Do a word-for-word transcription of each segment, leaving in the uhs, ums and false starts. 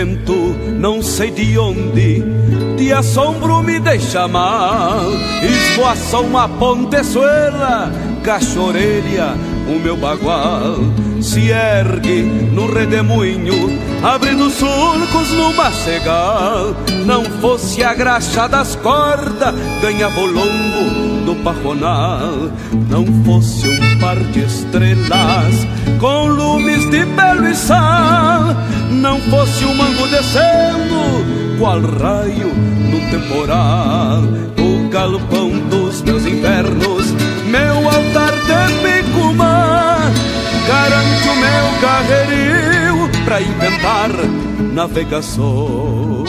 vento, não sei de onde, de assombro me deixa mal. Esvoaça uma pontezuela, cachoreira, o meu bagual. Se ergue no redemoinho, abrindo surcos no macegal. Não fosse a graxa das cordas, ganhava o lombo do pajonal. Não fosse um par de estrelas com lumes de belo e sal. Não fosse um mango descendo, qual raio no temporal. O galpão dos meus invernos, meu altar de Picumã, garante o meu carreirinho pra inventar navegações.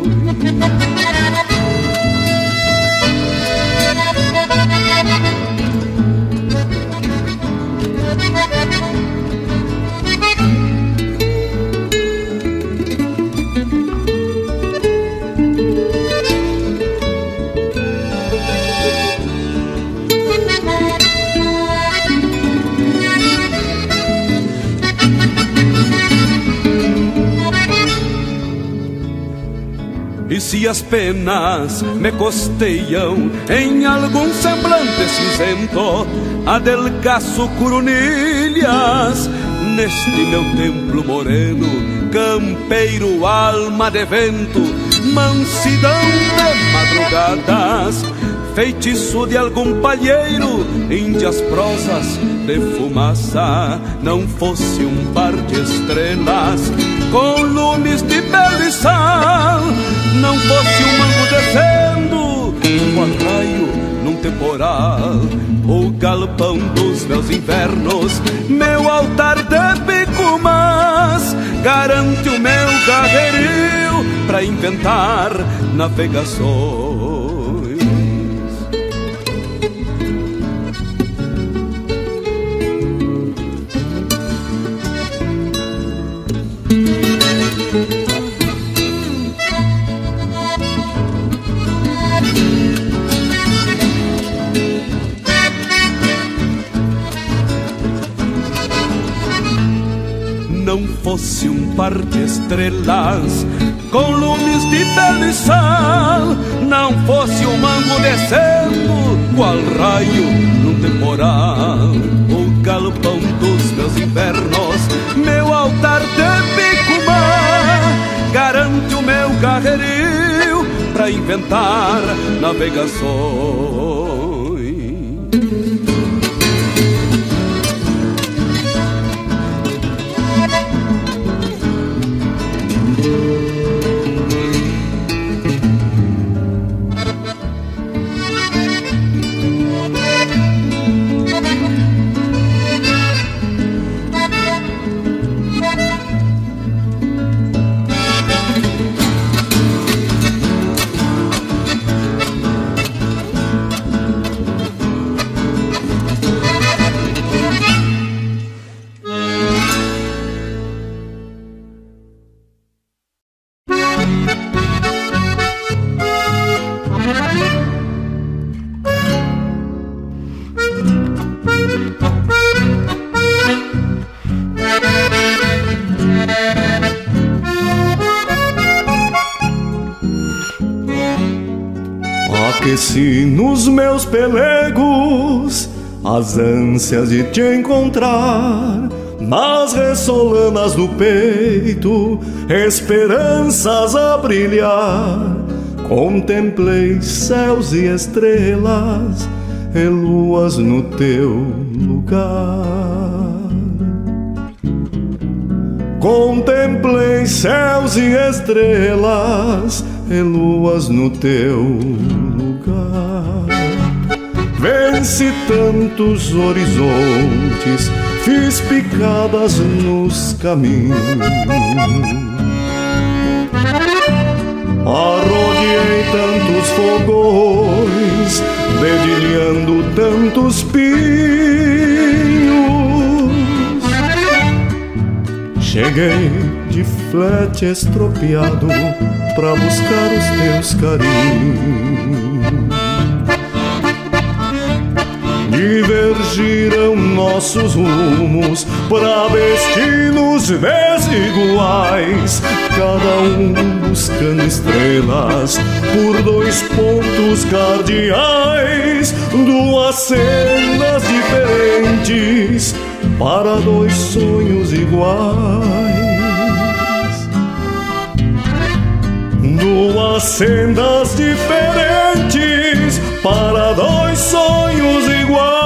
E se as penas me costeiam em algum semblante cinzento, adelgaço coronilhas neste meu templo moreno. Campeiro, alma de vento, mansidão de madrugadas, feitiço de algum palheiro, índias prosas de fumaça. Não fosse um par de estrelas com lumes de belo e sal, não fosse um mango descendo, um raio num temporal. O galpão dos meus invernos, meu altar de Picumãs, garante o meu carreirinho pra inventar navegações. Não fosse um par de estrelas com lumes de belo e sal, não fosse um mango descendo, qual raio num temporal. O galpão dos meus invernos, meu altar de Picumã, garante o meu carreirinho pra inventar navegações. Aqueci nos meus pelegos as ânsias de te encontrar, nas ressolanas do peito, esperanças a brilhar. Contemplei céus e estrelas e luas no teu lugar. Contemplei céus e estrelas e luas no teu lugar. Venci tantos horizontes, fiz picadas nos caminhos, arrodeei tantos fogões, dedilhando tantos pinhos. Cheguei de flete estropiado pra buscar os teus carinhos. Divergiram nossos rumos pra destinos desiguais, cada um buscando estrelas por dois pontos cardeais, duas sendas diferentes para dois sonhos iguais. Duas sendas diferentes para dois sonhos iguais.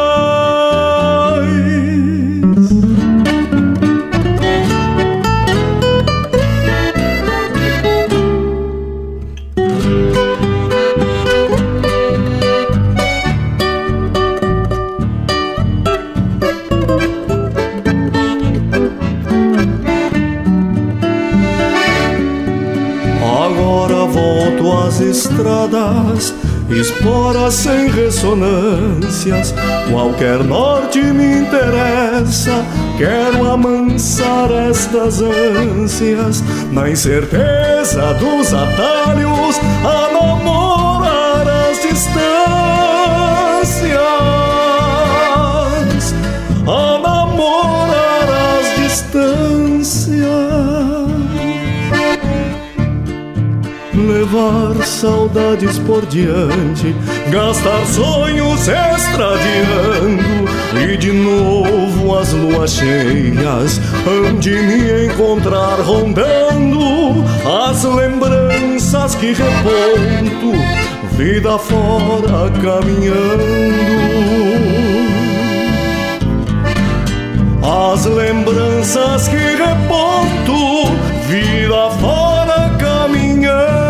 As estradas, esporas sem ressonâncias, qualquer norte me interessa. Quero amansar estas ânsias, na incerteza dos atalhos, a namorar as distâncias, a namorar as distâncias. Levar saudades por diante, gastar sonhos extradiando, e de novo as luas cheias hão de me encontrar rondando as lembranças que reponto, vida fora caminhando. As lembranças que reponto, vida fora caminhando.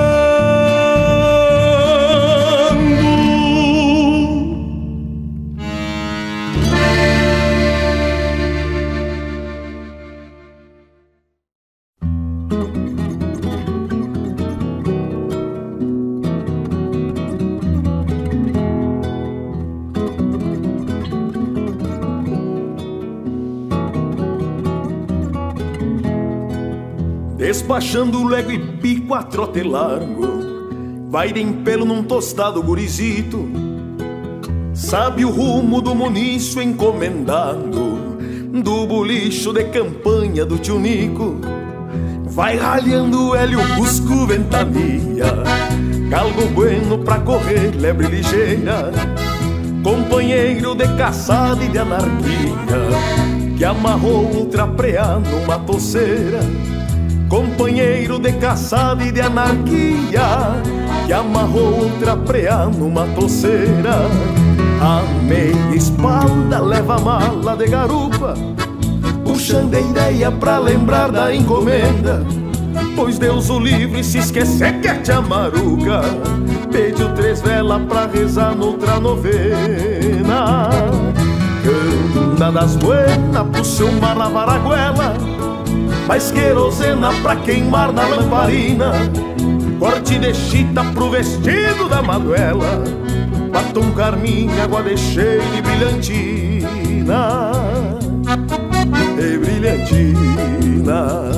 Despachando lego e pico a trote largo, vai de empelo num tostado gurizito, sabe o rumo do munício encomendado, do bolicho de campanha do tio Nico. Vai ralhando o hélio, busco ventania, galgo bueno pra correr, lebre ligeira, companheiro de caçada e de anarquia, que amarrou outra preá numa toceira. Companheiro de caçada e de anarquia, que amarrou outra preá numa toceira. A meia espalda leva a mala de garupa, puxando a ideia pra lembrar da encomenda, pois Deus o livre se esquecer que é tia Maruca pediu três velas pra rezar noutra novena. Canda das buenas pro seu mar lavar a goela, mais querosena pra queimar na lamparina, corte de chita pro vestido da maduela, batom carmim, água de cheiro e brilhantina, e brilhantina.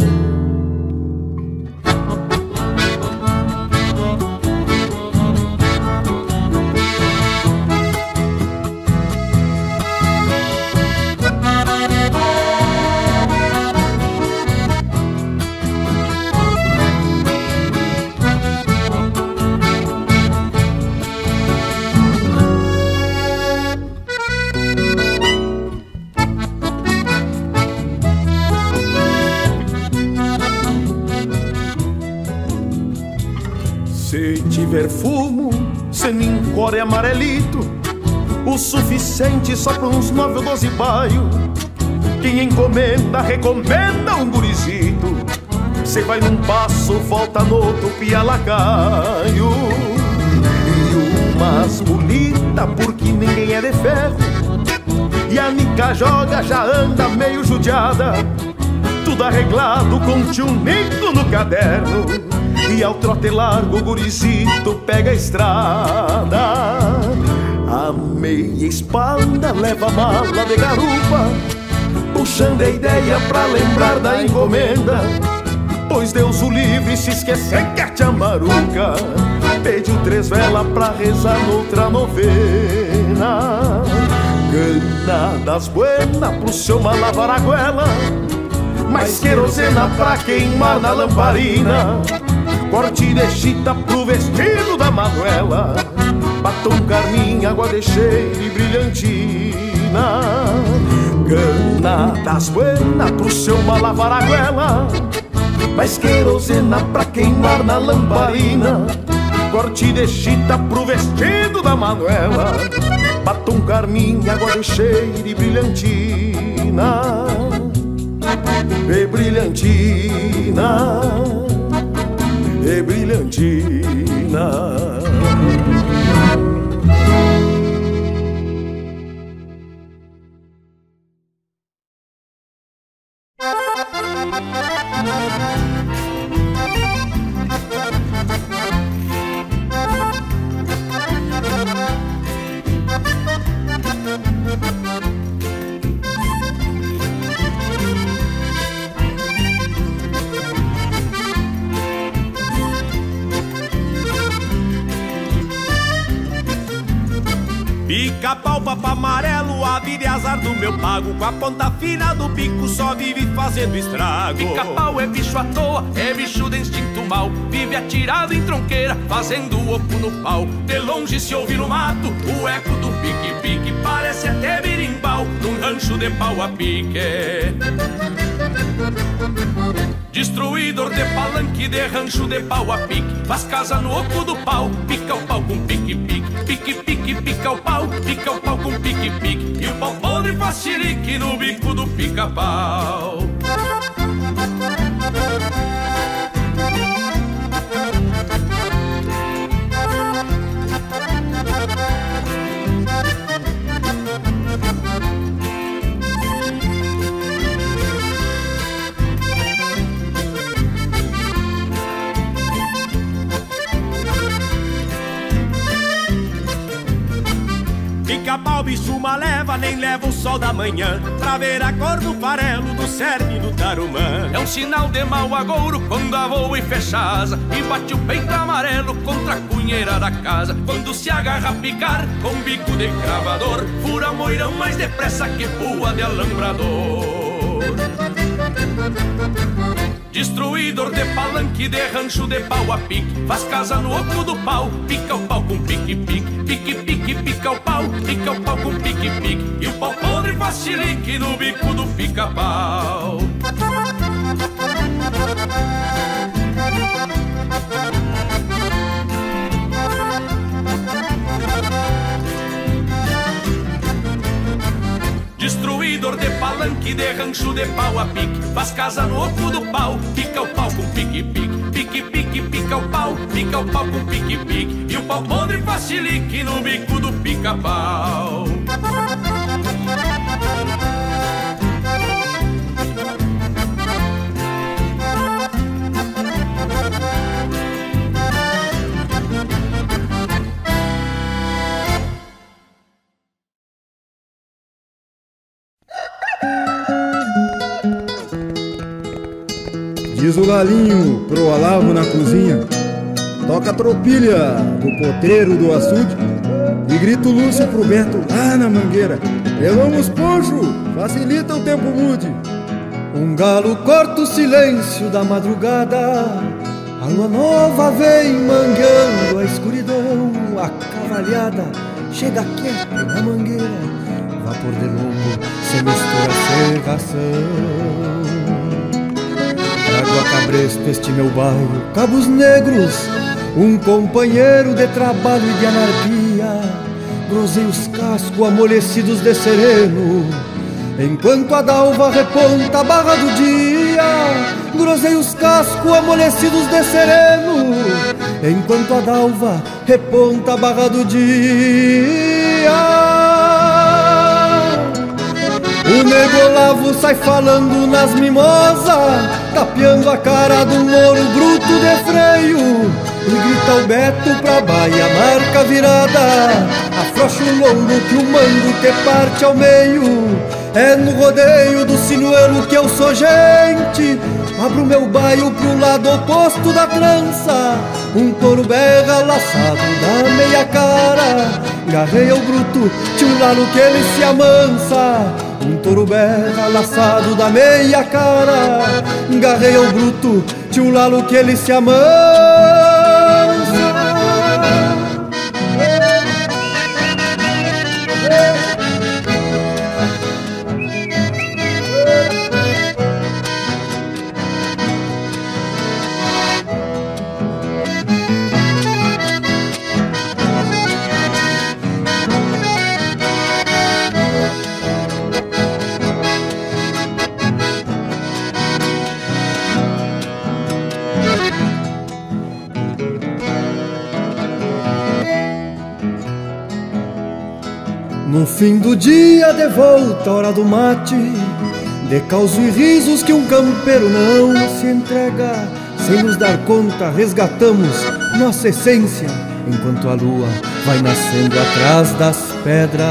Se tiver fumo, senincore amarelito, o suficiente só pra uns nove ou doze baio. Quem encomenda, recomenda um gurizito, cê vai num passo, volta no outro, pia lacaio. E umas bonita, porque ninguém é de ferro, e a nica joga já anda meio judiada, tudo arreglado com tio Nico no caderno. E ao trote largo o gurizito pega a estrada. A meia espalda leva a mala de garupa, puxando a ideia pra lembrar da encomenda, pois Deus o livre se esquecer que a tia Maruca pediu três velas pra rezar noutra novena. Cana das buenas pro seu malavar a goela, mais querosena pra queimar na lamparina, corte de chita pro vestido da Manuela, batom carmim, água de cheiro e brilhantina. Cana das buenas pro seu malavar a goela, mais querosena pra queimar na lamparina, corte de chita pro vestido da Manuela, batom carmim, água de cheiro e brilhantina. E brilhantina, e brilhantina. Pica-pau, papo amarelo, a vida é azar do meu pago, com a ponta fina do bico só vive fazendo estrago. Pica-pau é bicho à toa, é bicho de instinto mau, vive atirado em tronqueira, fazendo oco no pau. De longe se ouve no mato o eco do pique-pique, parece até berimbau num rancho de pau a pique. Destruidor de palanque, de rancho de pau a pique, faz casa no oco do pau, pica o pau com pique-pique, pique-pique, pica o pau, pica o pau com pique-pique, e o pau podre faz xerique no bico do pica-pau. Pica-pau, bicho uma leva, nem leva o sol da manhã pra ver a cor do farelo do cerne do tarumã. É um sinal de mau agouro quando avoa e fecha a asa e bate o peito amarelo contra a cunheira da casa. Quando se agarra a picar com bico de cravador, fura moirão mais depressa que pua de alambrador. Destruidor de palanque, de rancho de pau a pique, faz casa no oco do pau, pica o pau com pique-pique, pique-pique, pica o pau, pica o pau com pique-pique, e o pau podre faz xilique no bico do pica-pau. Destruidor de palanque, de rancho de pau a pique, faz casa no oco do pau, pica o pau com pique-pique, pique-pique, pica o pau, pica o pau com pique-pique, e o pau podre faz xilique no bico do pica-pau. Diz o galinho pro Olavo na cozinha, toca a tropilha do potreiro do açude e grita o Lúcio pro Beto lá na mangueira: pelamos poncho, facilita o tempo mude. Um galo corta o silêncio da madrugada, a lua nova vem mangueando a escuridão. A cavalhada chega quieta na mangueira, vapor de lombo se mistura a serração. Trago a cabresto este meu bairro, Cabos Negros, um companheiro de trabalho e de anarquia. Grosei os cascos amolecidos de sereno, enquanto a dalva reponta a barra do dia. Grosei os cascos amolecidos de sereno, enquanto a dalva reponta a barra do dia. O nego Olavo sai falando nas mimosas, tapeando a cara do louro bruto de freio, e grita o Beto pra baia, marca virada, afrouxa o lombo que o mango te parte ao meio. É no rodeio do sinuelo que eu sou gente, abro meu baio pro lado oposto da trança. Um touro berra laçado da meia cara, garreia o bruto, tio Lalo que ele se amansa. Um touro berra laçado da meia cara, garreia o bruto, tio Lalo que ele se amansa. No fim do dia, de volta, hora do mate, de causo e risos que um campeiro não se entrega. Sem nos dar conta, resgatamos nossa essência, enquanto a lua vai nascendo atrás das pedras.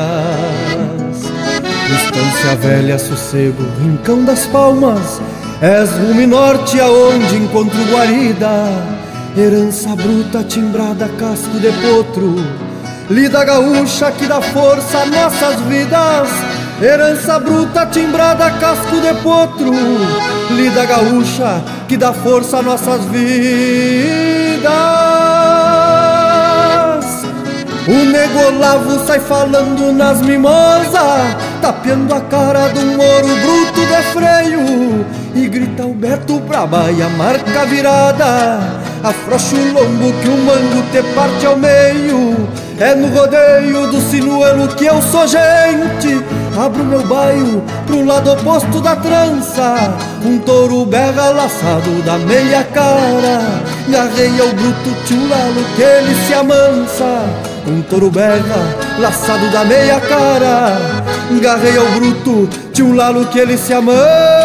Estância velha, sossego, rincão das palmas, és rumo norte aonde encontro guarida. Herança bruta, timbrada, casco de potro, lida gaúcha que dá força a nossas vidas. Herança bruta, timbrada, casco de potro, lida gaúcha que dá força a nossas vidas. O nego Olavo sai falando nas mimosas, tapeando a cara do moro bruto de freio, e grita o Beto pra baia, marca virada, afrouxa o lombo que o mango te parte ao meio. É no rodeio do sinuelo que eu sou gente, abro meu baio pro lado oposto da trança. Um touro berra laçado da meia cara, e arreia o bruto tio Lalo que ele se amansa. Um touro berra laçado da meia cara, garreia o bruto tio Lalo que ele se amansa.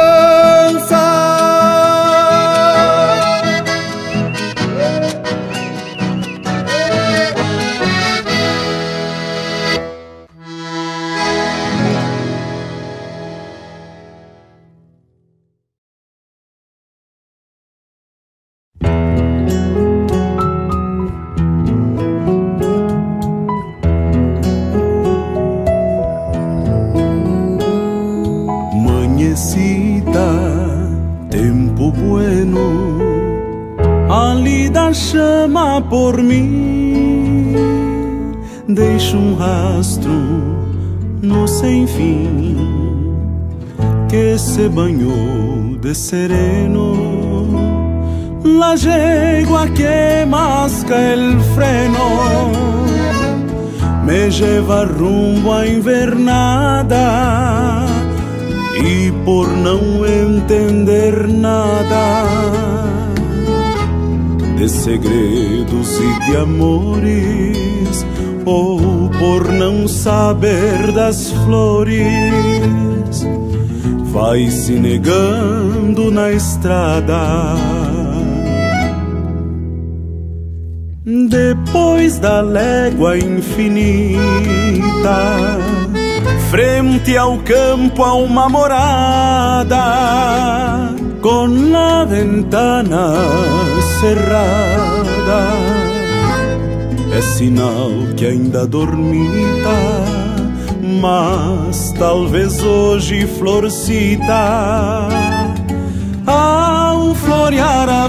Tempo bueno, a lida chama por mim, deixa um rastro no sem fim que se banhou de sereno. La yegua que masca el freno me lleva rumbo a invernada, e por não entender nada de segredos e de amores, ou por não saber das flores, vai se negando na estrada. Depois da légua infinita, frente ao campo há uma morada, com a ventana cerrada. É sinal que ainda dormita, mas talvez hoje florcita. Ao florear a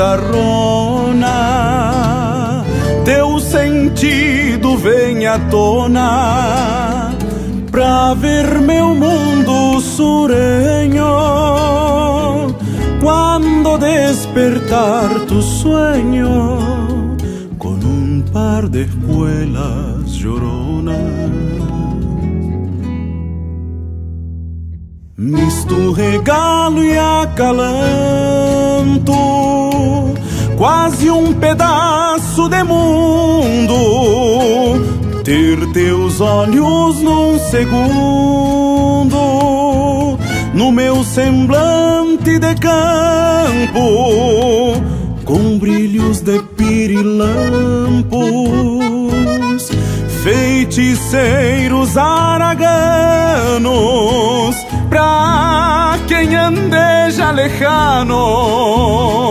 ventarrona, teu sentido vem à tona, pra ver meu mundo sureño. Cuando despertar tu sueño con un par de espuelas lloronas, misto regalo e acalanto, quase um pedaço de mundo, ter teus olhos num segundo, no meu semblante de campo, com brilhos de pirilampos, feiticeiros araganos, pra quem andeja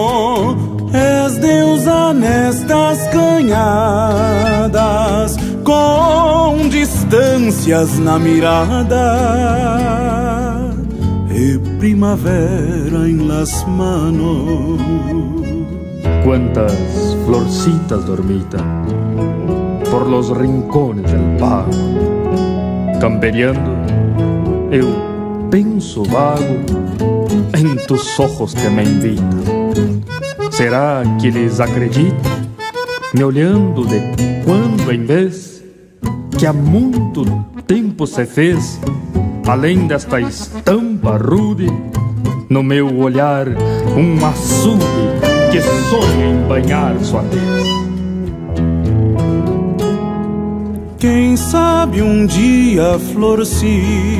lejano. És deusa nestas canhadas, com distâncias na mirada e primavera em las manos. Cuántas florcitas dormitan por los rincones del pago, camperiando, eu penso vago em tus ojos que me invitan. Será que eles acreditam, me olhando de quando em vez, que há muito tempo se fez, além desta estampa rude, no meu olhar um açude que sonha em banhar sua tez? Quem sabe um dia, florcita,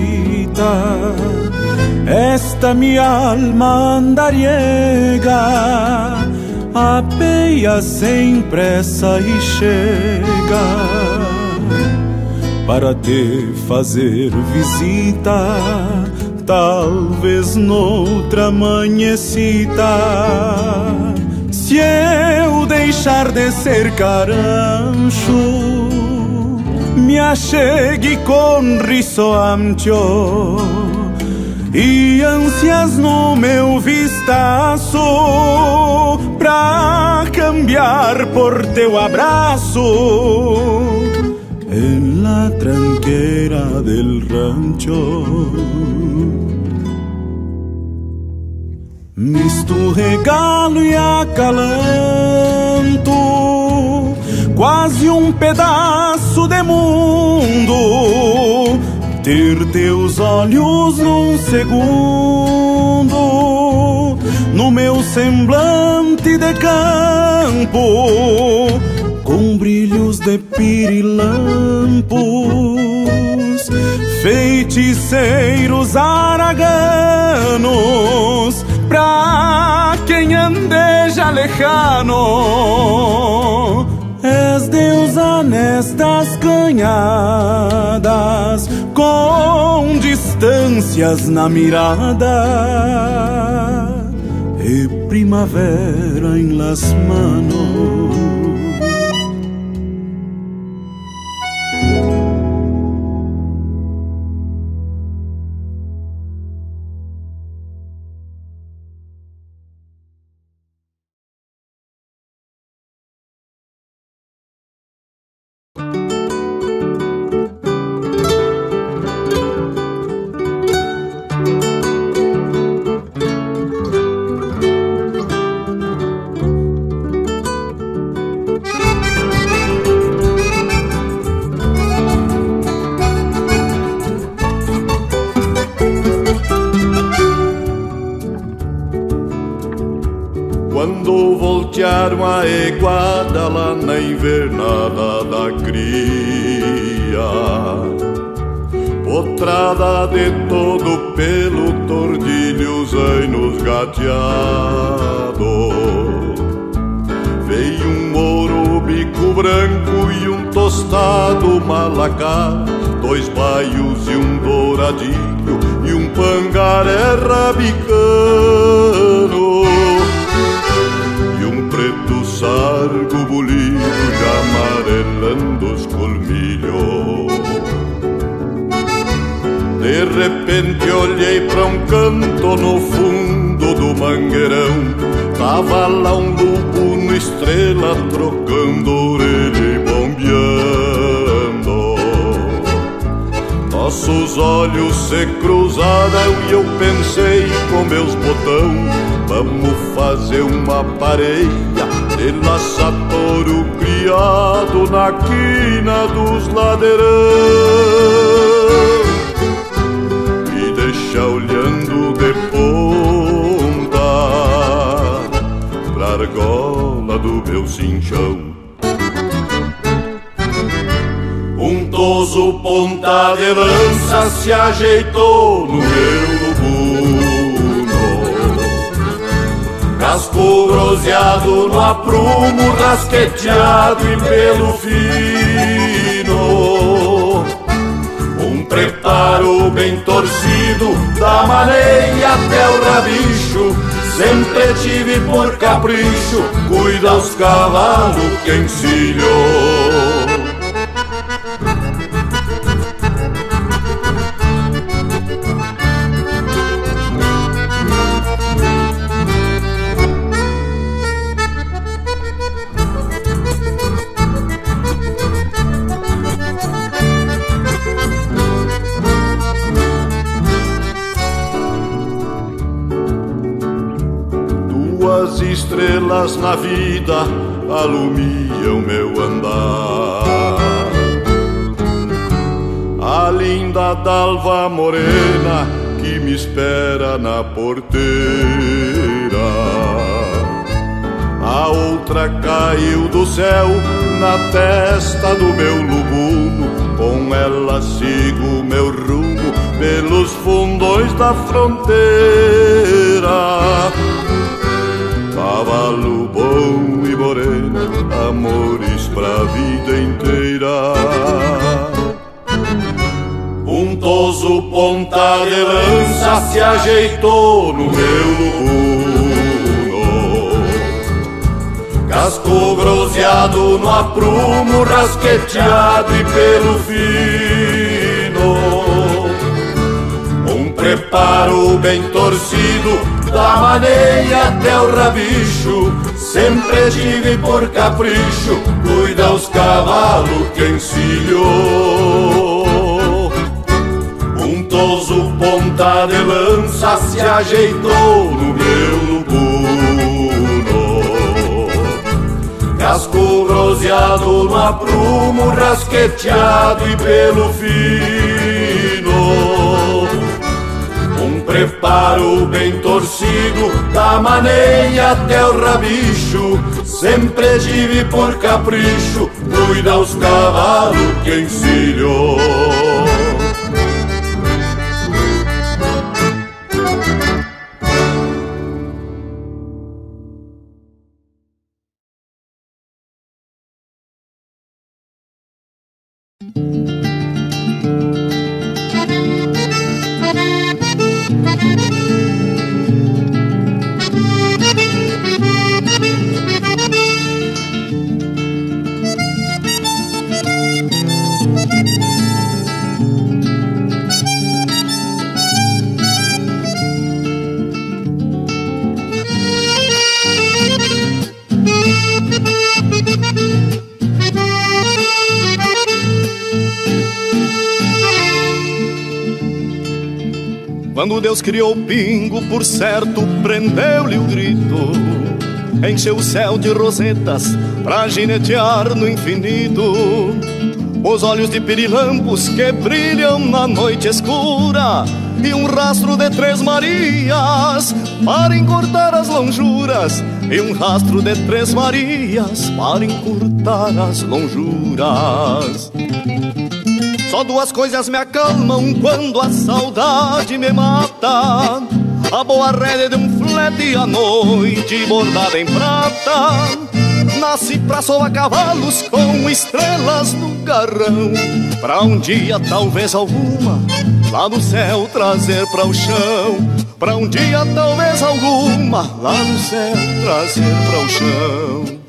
esta minha alma andariega apeia sem pressa e chega para te fazer visita, talvez noutra amanhecita. Se eu deixar de ser carancho, me achegue con riso amcho e ânsias no meu vistaço pra cambiar por teu abraço en la tranqueira del rancho. Misto regalo e acalanto, quase um pedaço de mundo, ter teus olhos num segundo, no meu semblante de campo, com brilhos de pirilampos, feiticeiros araganos, pra quem andeja lejano. És deusa nestas canhadas, com distâncias na mirada e primavera em las manos. Quando voltearam a eguada lá na invernada da cria, potrada de todo pelo tordilho, zainos gateado, veio um ouro bico branco e um tostado malacá, dois baios e um douradinho e um pangaré rabicano, preto sargo bolido já amarelando os colmilhos. De repente olhei pra um canto no fundo do mangueirão, tava lá um lobo no estrela trocando orelha e bombeando. Nossos olhos se cruzaram e eu pensei com meus botão, vamos fazer uma pareia de laçar touro criado na quina dos ladeirão e deixar olhando de ponta pra argola do meu cinchão. Um toso ponta de lança se ajeitou no meu casco groseado no aprumo, rasqueteado e pelo fino. Um preparo bem torcido, da maneia até o rabicho, sempre tive por capricho, cuida os cavalos que encilho. estrelas na vida alumiam meu andar. A linda dalva morena que me espera na porteira, a outra caiu do céu na testa do meu lubuno. Com ela sigo meu rumo pelos fundões da fronteira. Cavalo bom e moreno, amores pra vida inteira. Untoso ponta de lança se ajeitou no meu lubuno, casco groseado no aprumo, rasqueteado e pelo fino. Um preparo bem torcido da maneia até o rabicho, sempre tive por capricho, cuida os cavalos que encilhou. Untoso ponta de lança se ajeitou no meu lubuno, casco groseado no aprumo, rasqueteado e pelo fino. Um preparo bem torcido da maneia até o rabicho, sempre tive por capricho, cuida os cavalos que encilhou. Quando Deus criou o pingo, por certo, prendeu-lhe o grito, encheu o céu de rosetas pra ginetear no infinito. Os olhos de pirilampos que brilham na noite escura, e um rastro de três Marias para encurtar as lonjuras, e um rastro de três Marias para encurtar as lonjuras. Só duas coisas me acalmam quando a saudade me mata: a boa rédea de um flete à noite bordada em prata. Nasci pra soar cavalos com estrelas no garrão, pra um dia talvez alguma lá no céu trazer pra o chão. Pra um dia talvez alguma lá no céu trazer pra o chão.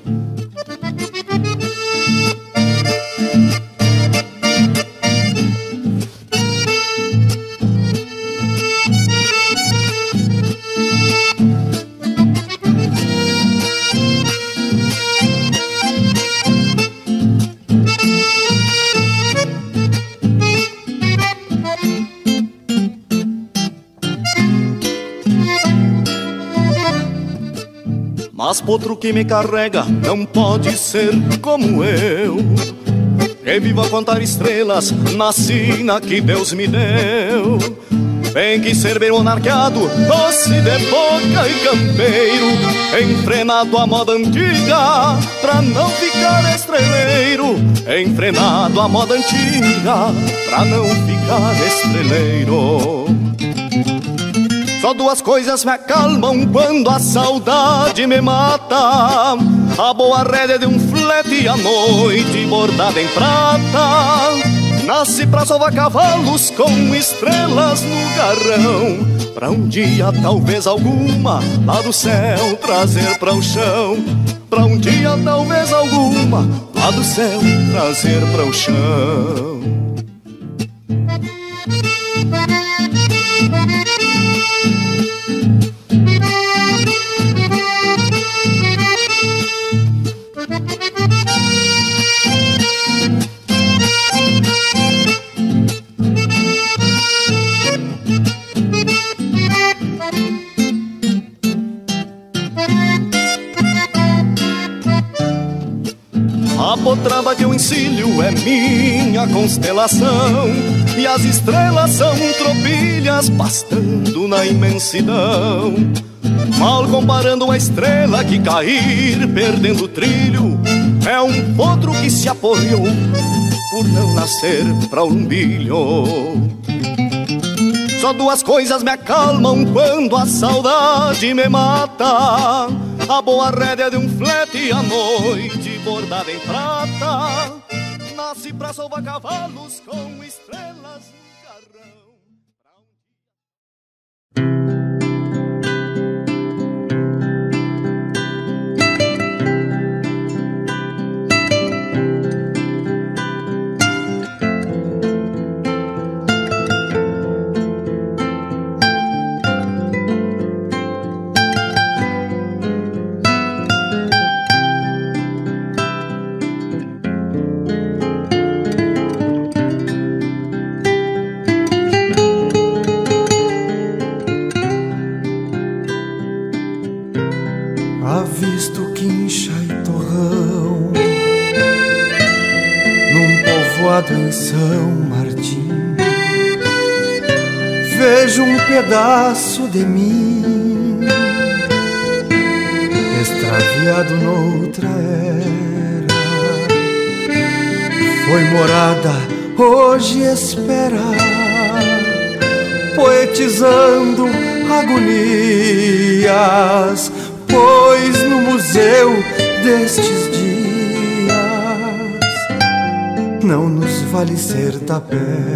Mas potro que me carrega não pode ser como eu, que vivo a contar estrelas na sina que Deus me deu. Tem que ser bem monarqueado, doce de boca e campeiro, enfrenado à moda antiga pra não ficar estreleiro. Enfrenado à moda antiga pra não ficar estreleiro. Só duas coisas me acalmam quando a saudade me mata: a boa rédea de um flete à noite bordada em prata. Nasci pra salvar cavalos com estrelas no garrão, pra um dia talvez alguma lá do céu trazer pra o chão. Pra um dia talvez alguma lá do céu trazer pra o chão. roda que eu encilho é minha constelação, e as estrelas são tropilhas pastando na imensidão. Mal comparando a estrela que cair perdendo o trilho, é um potro que se apoiou por não nascer pra lumbilho. Só duas coisas me acalmam quando a saudade me mata: a boa rédea de um flete e a noite bordada em prata. Nasce pra salvar cavalos com estrelas no carrão. Avisto quincha e torrão num povoado em São Martim. Vejo um pedaço de mim extraviado noutra era. Foi morada, hoje espera, poetizando agonias, pois no museu destes dias não nos vale ser tapera.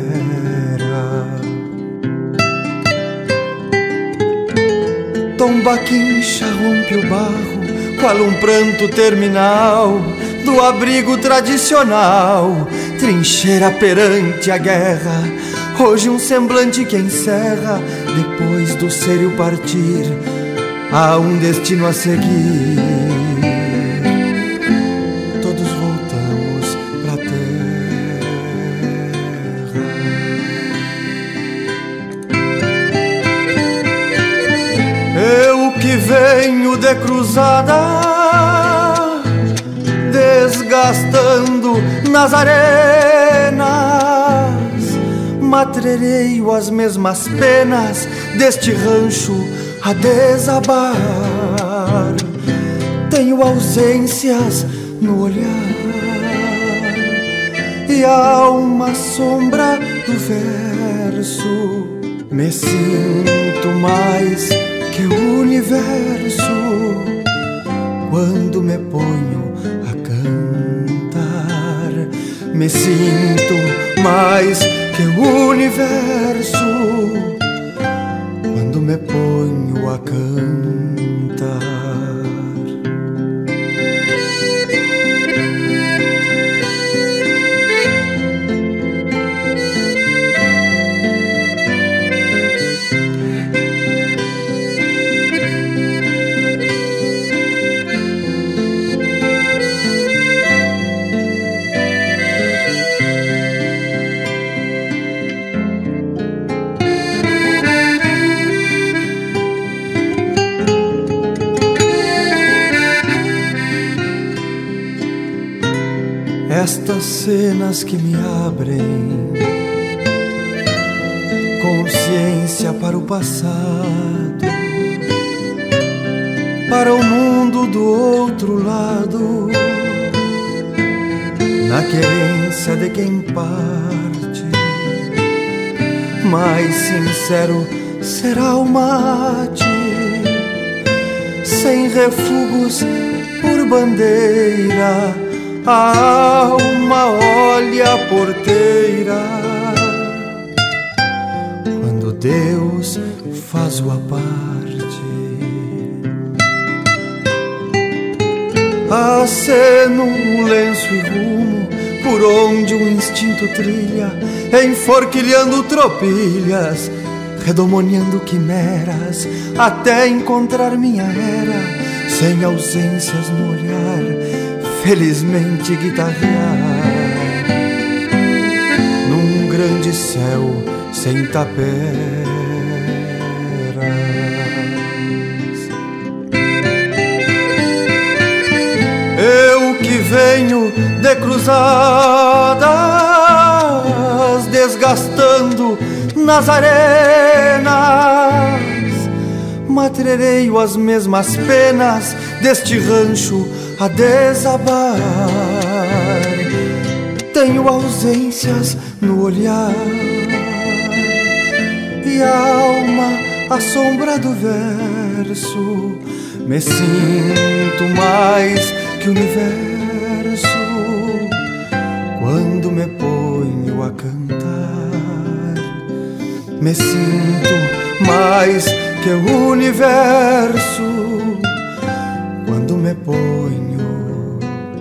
Tomba quincha rompe o barro, qual um pranto terminal do abrigo tradicional, trincheira perante a guerra. Hoje um semblante que encerra, depois do ser e o partir, há um destino a seguir. Todos voltamos pra terra. Eu que venho de cruzada, desgastando nas arenas, matrereio as mesmas penas deste rancho a desabar. Tenho ausências no olhar e há uma sombra do verso. Me sinto mais que o universo quando me ponho a cantar. Me sinto mais que o universo quando me ponho a cantar. Estas cenas que me abrem consciência para o passado, para o mundo do outro lado, na querência de quem parte. Mais sincero será o mate, sem refugos por bandeira. A alma olha a porteira quando Deus faz o aparte. Aceno um lenço e rumo por onde o instinto trilha, enforquilhando tropilhas, redomoniando quimeras, até encontrar minha era, sem ausências no olhar, felizmente guitarrear num grande céu sem taperas. Eu que venho de cruzadas, desgastando nas arenas, matrereio as mesmas penas deste rancho a desabar. Tenho ausências no olhar e a alma à sombra do verso. Me sinto mais que o universo quando me ponho a cantar. Me sinto mais que o universo quando me ponho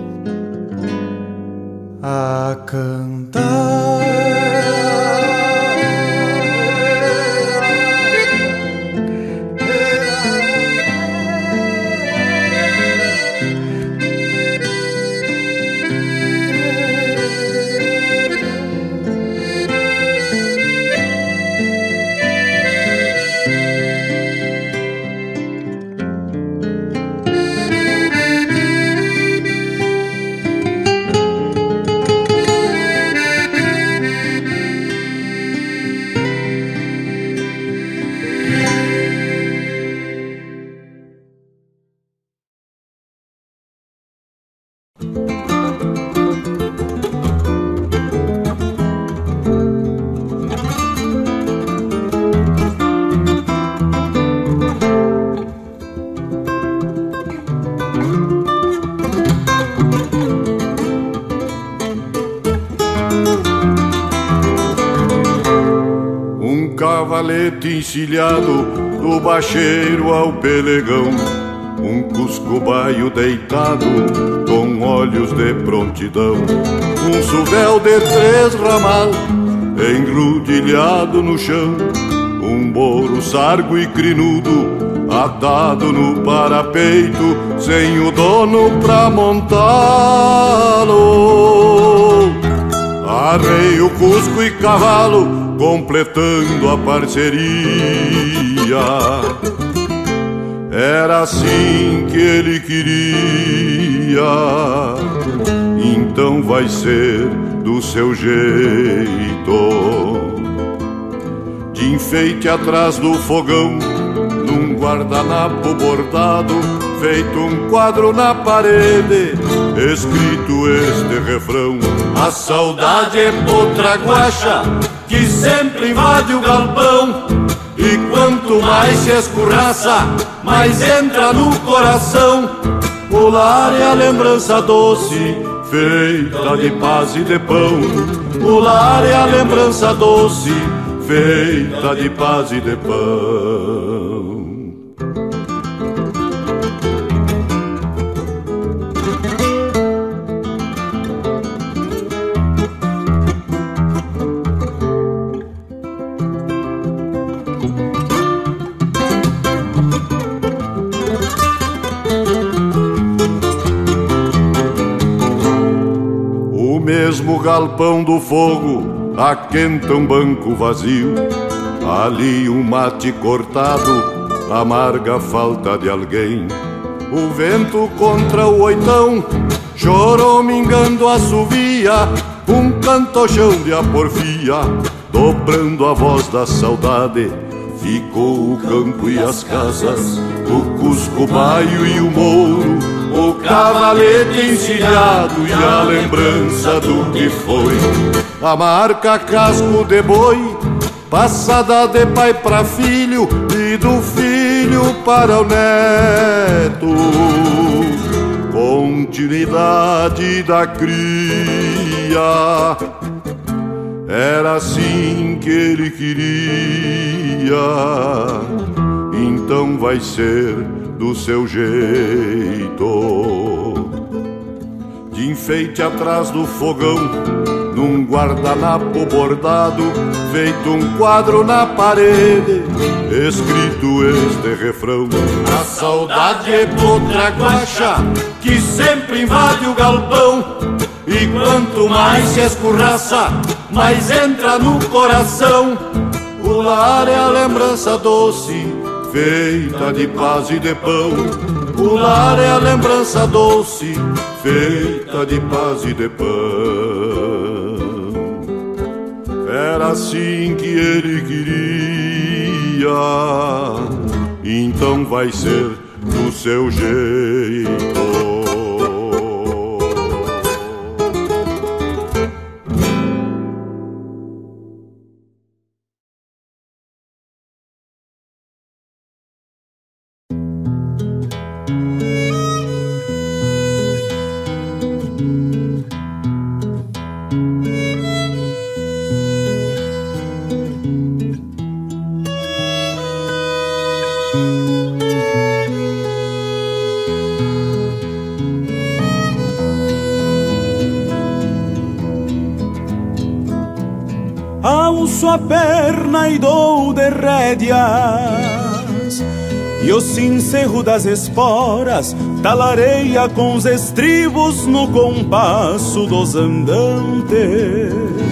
a cantar. Encilhado do bacheiro ao pelegão, um cusco-baio deitado com olhos de prontidão, um suvel de três ramal enrodilhado no chão, um boro sargo e crinudo atado no parapeito, sem o dono pra montá-lo. Arreio, cusco e cavalo completando a parceria. Era assim que ele queria, então vai ser do seu jeito. De enfeite atrás do fogão, num guardanapo bordado, feito um quadro na parede, escrito este refrão: a saudade é potra guacha que sempre invade o galpão, e quanto mais se escurraça, mais entra no coração. O lar é a lembrança doce, feita de paz e de pão. O lar é a lembrança doce, feita de paz e de pão. Mesmo galpão do fogo aquenta um banco vazio, ali um mate cortado amarga a falta de alguém. O vento contra o oitão choramingando assovia um cantochão de aporfia, dobrando a voz da saudade. Ficou o campo e as casas, o cusco-baio e o mouro, o cavalete encilhado e a lembrança do que foi. A marca casco de boi, passada de pai para filho e do filho para o neto. Continuidade da cria, era assim que ele queria, então vai ser do seu jeito. De enfeite atrás do fogão, num guardanapo bordado, feito um quadro na parede, escrito este refrão: a saudade é potra guacha que sempre invade o galpão, e quanto mais se escurraça, mais entra no coração. O lar é a lembrança doce, feita de paz e de pão. O lar é a lembrança doce, feita de paz e de pão. Era assim que ele queria, então vai ser do seu jeito. Alço a perna e dou de rédeas, e o cincerro das esporas talareia com os estribos no compasso dos andantes.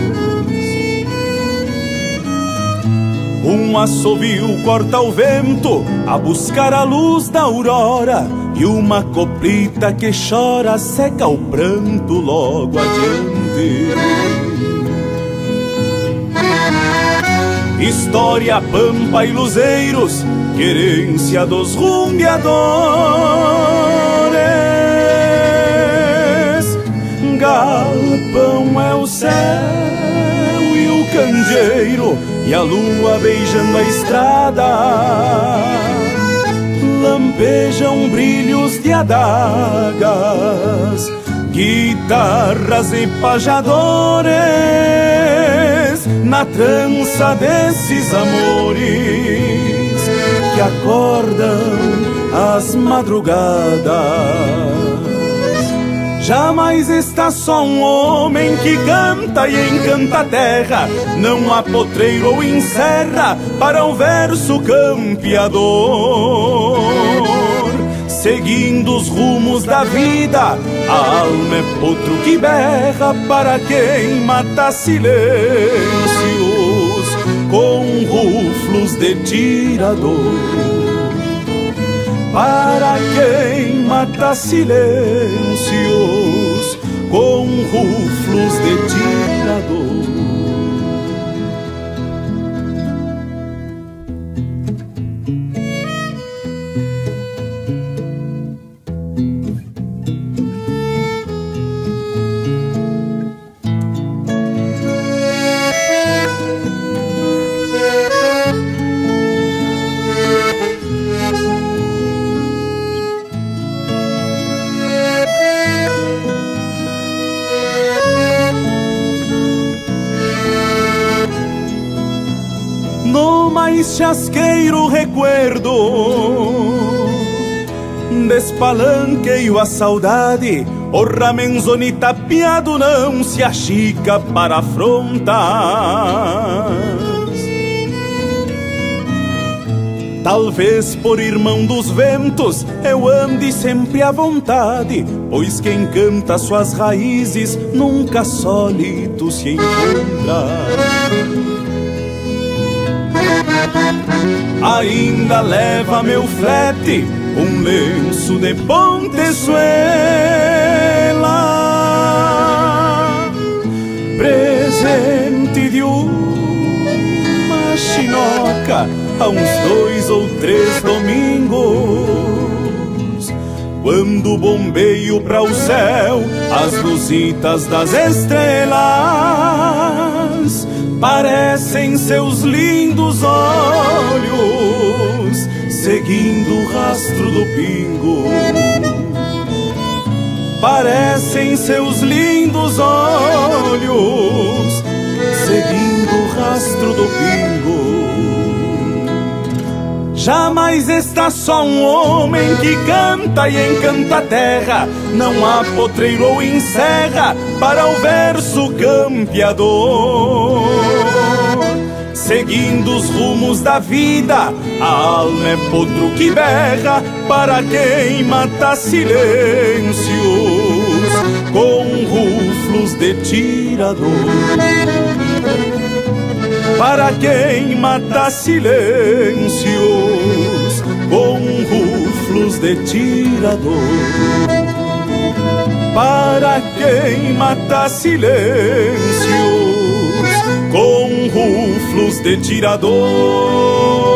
Um assovio corta o vento a buscar a luz da aurora, e uma coplita que chora seca o pranto logo adiante. História, pampa e luzeiros, querência dos rumbeadores. Galpão é o céu e o candeeiro, e a lua beijando a estrada. Lampejam brilhos de adagas, guitarras e pajadores na trança desses amores que acordam as madrugadas. Jamais está só um homem que canta e encanta a terra, não há potreiro ou encerra para o verso campeador. Seguindo os rumos da vida, a alma é potro que berra para quem mata silêncios com ruflos de tirador. Para quem mata silêncios com ruflos de tirador. Chasqueiro recuerdo, despalanqueio a saudade, o ramenzoni tapeado não se achica para afrontar. Talvez por irmão dos ventos eu ande sempre à vontade, pois quem canta suas raízes nunca solito se encontra. Ainda leva meu flete um lenço de Pontezuela, presente de uma chinoca há uns dois ou três domingos, quando bombeio para o céu as luzitas das estrelas. Parecem seus lindos olhos seguindo o rastro do pingo. Parecem seus lindos olhos seguindo o rastro do pingo. Jamais está só um homem que canta e encanta a terra, não há potreiro ou encerra para o verso campeador. Seguindo os rumos da vida, a alma é potro que berra para quem mata silêncios com ruflos de tirador. Para quem mata silêncios com ruflos de tirador. para quem mata silêncios com ruflos de tirador.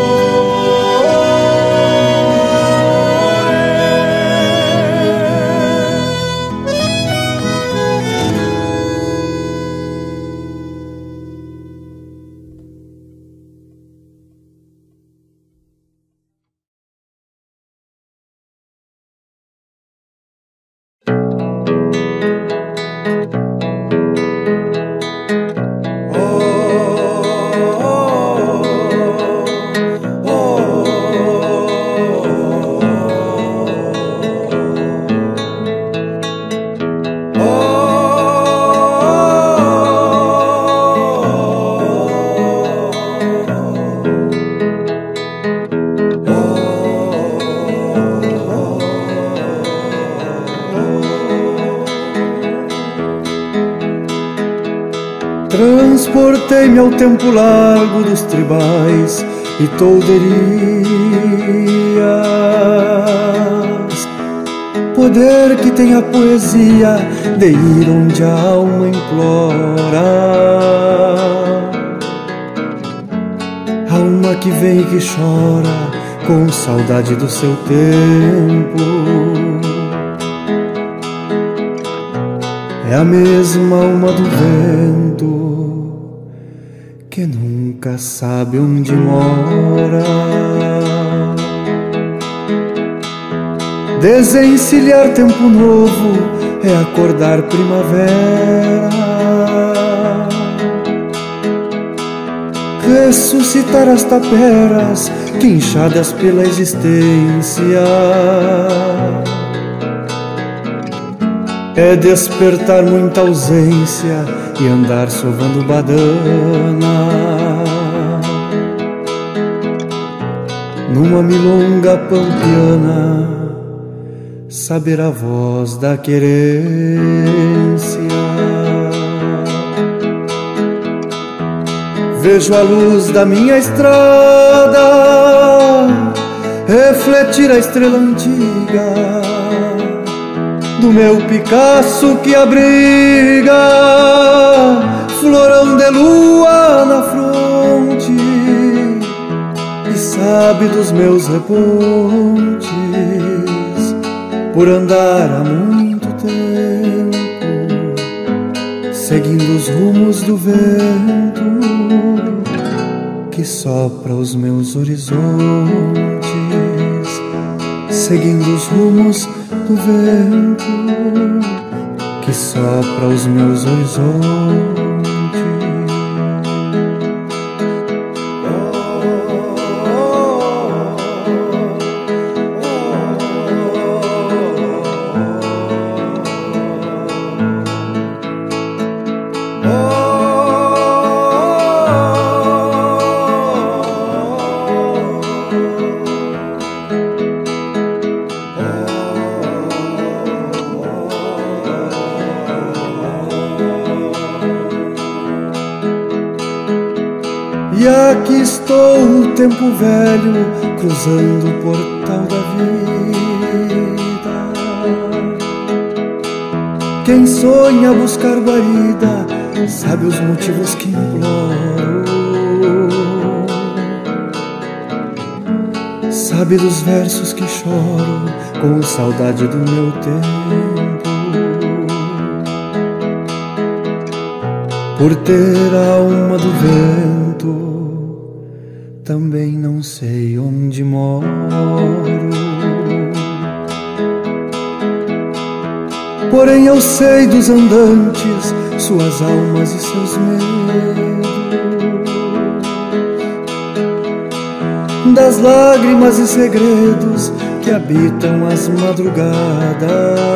Transportei-me ao tempo largo dos tribais e tolderias, poder que tem a poesia de ir onde a alma implora, alma que vem e que chora com saudade do seu tempo. É a mesma alma do vento que nunca sabe onde mora. Desencilhar tempo novo é acordar primavera, ressuscitar as taperas quinchadas pela existência. É despertar muita ausência e andar sovando badana numa milonga pampiana, saber a voz da querência. Vejo a luz da minha estrada refletir a estrela antiga do meu Picasso que abriga florão de lua na fronte e sabe dos meus repontes por andar há muito tempo seguindo os rumos do vento que sopra os meus horizontes, seguindo os rumos do vento que sopra os meus horizontes. E aqui estou, o tempo velho, cruzando o portal da vida. Quem sonha buscar guarida, sabe os motivos que imploro, sabe dos versos que choro com saudade do meu tempo. Por ter a alma do vento, também não sei onde moro. Porém eu sei dos andantes, suas almas e seus medos, das lágrimas e segredos que habitam as madrugadas.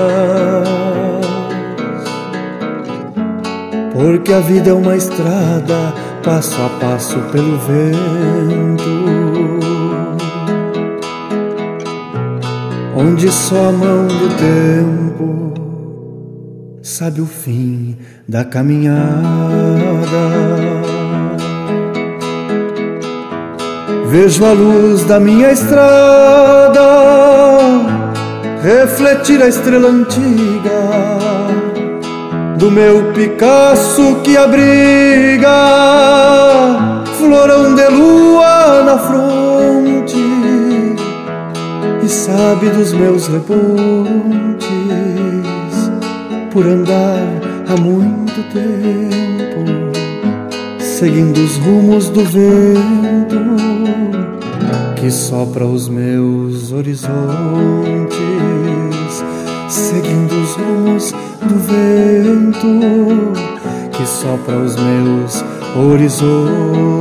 Porque a vida é uma estrada, passo a passo pelo vento, onde só a mão do tempo sabe o fim da caminhada. Vejo a luz da minha estrada refletir a estrela antiga do meu Picasso que abriga florão de lua na fronte e sabe dos meus repontes por andar há muito tempo seguindo os rumos do vento que sopra os meus horizontes, seguindo os rumos do vento que sopra os meus horizontes.